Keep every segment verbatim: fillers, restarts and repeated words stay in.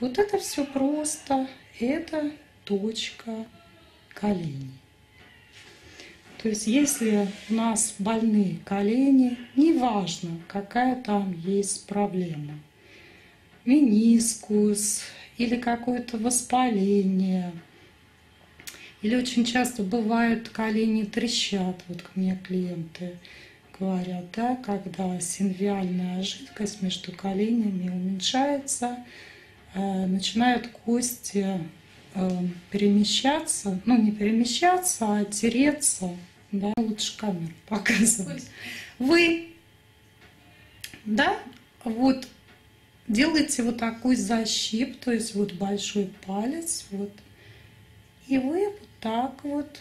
Вот это все просто. Это точка коленей. То есть если у нас больные колени, неважно, какая там есть проблема, менискус или какое-то воспаление, или очень часто бывают колени трещат, вот ко мне клиенты говорят, да, когда синвиальная жидкость между коленями уменьшается, э, начинают кости э, перемещаться, ну не перемещаться, а тереться, да, лучше камеру показывать. Вы, да, вот делаете вот такой защип, то есть вот большой палец, вот, и вы вот так вот,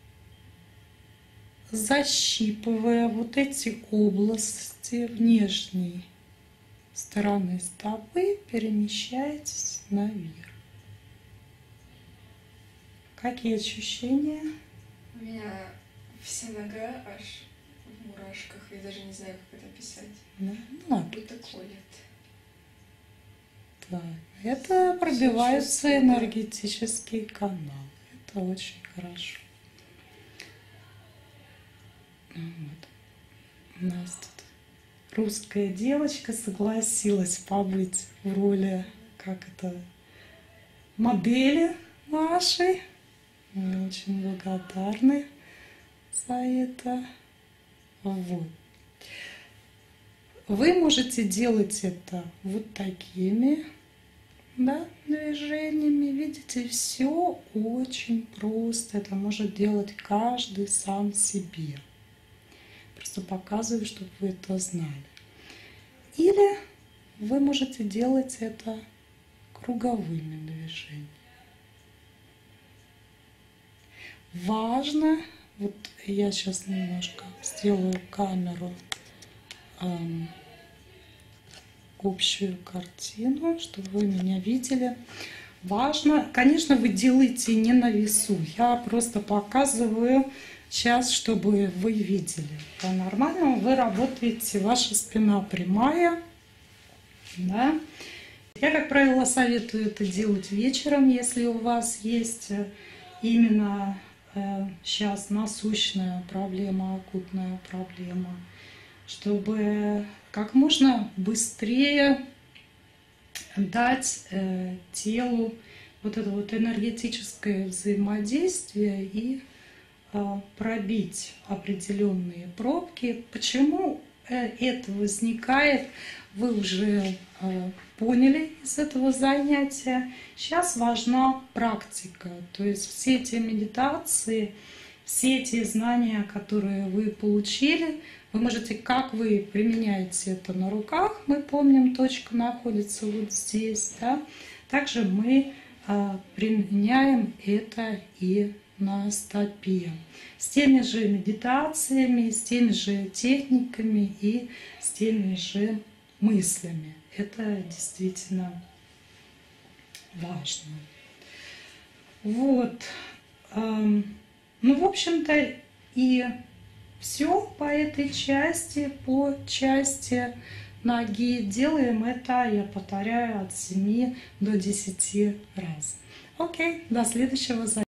защипывая вот эти области внешней стороны стопы, перемещаетесь наверх. Какие ощущения? У меня вся нога аж в мурашках, я даже не знаю, как это описать. Да? Ну, будто колет. Так, это пробиваются энергетические каналы. Это очень хорошо. Вот. У нас тут русская девочка согласилась побыть в роли, как это, модели нашей. Мы очень благодарны за это. Вот. Вы можете делать это вот такими, да, движениями. Видите, все очень просто. Это может делать каждый сам себе. Просто показываю, чтобы вы это знали. Или вы можете делать это круговыми движениями. Важно, вот я сейчас немножко сделаю камеру, эм, общую картину, чтобы вы меня видели. Важно, конечно, вы делаете не на весу. Я просто показываю сейчас, чтобы вы видели. По-нормальному вы работаете, ваша спина прямая. Да? Я, как правило, советую это делать вечером, если у вас есть именно э, сейчас насущная проблема, акутная проблема, чтобы как можно быстрее дать э, телу вот это вот энергетическое взаимодействие и э, пробить определенные пробки. Почему э, это возникает, вы уже э, поняли из этого занятия. Сейчас важна практика, то есть все эти медитации, все эти знания, которые вы получили, вы можете, как вы применяете это на руках, мы помним, точка находится вот здесь, да? Также мы а, применяем это и на стопе. С теми же медитациями, с теми же техниками и с теми же мыслями. Это действительно важно. Вот. Ну, в общем-то, и все по этой части, по части ноги. Делаем это, я повторяю, от семи до десяти раз. Окей, до следующего занятия.